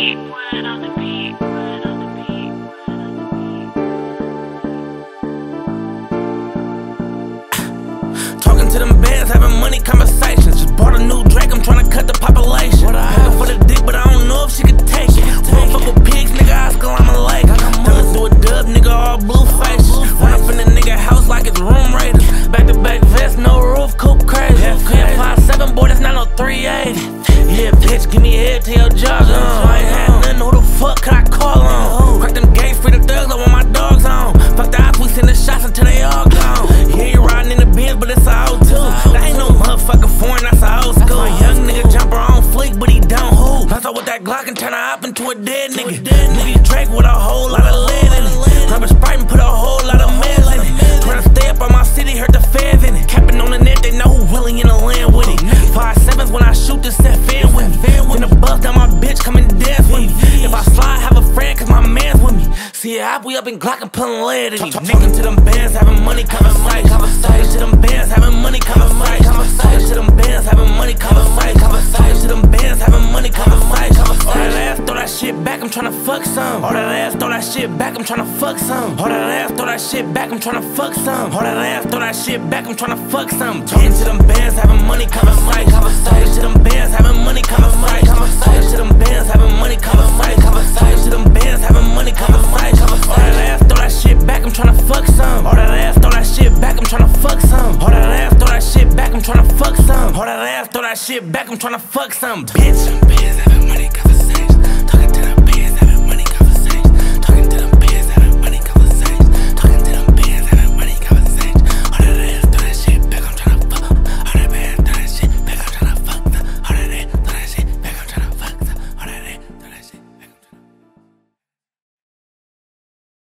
beat, put it on the beat, put it on the beat, put it on the beat. Talking to them bands, having money conversations. Just bought a new Drake, I'm tryna cut the population. Looking for the dick, but I don't know if she could take it. We don't fuck with pigs, nigga, Oscar, I'm a lake. Tell us do a dub, nigga, all blue faces. Run up in the nigga house like it's room raiders. Back-to-back vest, no roof, coupe crazy. Clear 5'7", boy, that's not no 380. Yeah, bitch, give me head till your jaw's on. I ain't had nothing, who the fuck could I call on? Crack them gates, free the thugs, I want my dogs on. Fuck the ops, we send the shots until they all gone. Yeah, you riding in the Benz, but it's a O2. That ain't no motherfucking foreign, that's a old school. Young nigga jumper on fleek, but he don't hoop. Bounce out with that Glock and turn her up into a dead nigga. Nigga Drake with a whole lot of lead in it. Grab a Sprite and put a whole lot of meds in it. Tryna stay up on my city, hurt the feds in it. Capping on the net, they know who really in the land with it. 5'7" when I shoot this set fan with me. When the bust down my bitch, come and dance with me. If I slide, have a friend, cause my man's with me. See a hop, we up in Glock and pulling lead in it. Talking to them bands, having money conversation. Talking to them bands, having money conversation. Talking to them bands, having money conversation. Talking to them bands, having money conversation. All that ass, throw that shit back, I'm tryna fuck some. All that ass, throw that shit back, I'm tryna fuck some. All that ass, throw that shit back, I'm tryna fuck some. All that ass, throw that shit back, I'm tryna fuck some. Talking to them bands, having money conversation. Talking to them bands, having money conversation. Talking to them bands, having money conversation. Talking to them bands, having money conversation. All that ass, throw that shit back, I'm tryna fuck some. All that ass, throw that shit back, I'm tryna fuck some. All that ass, throw that shit back, I'm tryna fuck some. All that ass, throw that shit back, I'm tryna fuck some. Bitch,